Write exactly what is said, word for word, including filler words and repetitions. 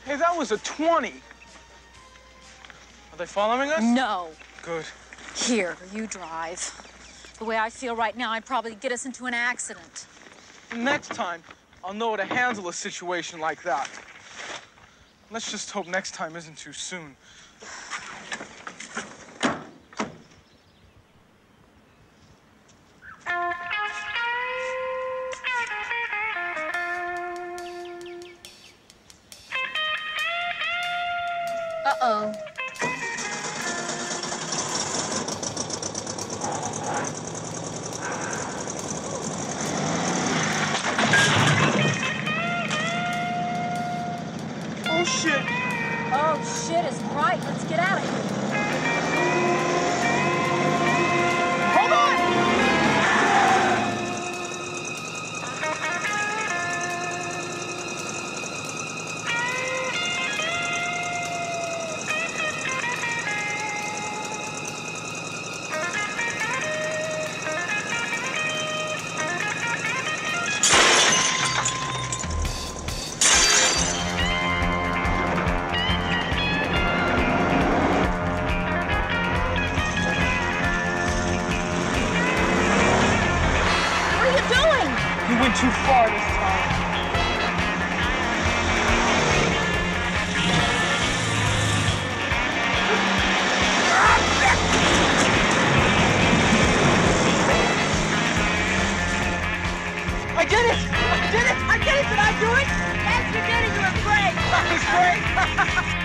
Hey, that was a twenty. Are they following us? No. Good. Here, you drive. The way I feel right now, I'd probably get us into an accident. Next time, I'll know how to handle a situation like that. Let's just hope next time isn't too soon. Uh-oh. Oh, shit. Oh, shit is right. Let's get out of here. Hold on! You went too far this time. I did it! I did it! I did it! Did I do it? Yes, you did it. You were great. That was great!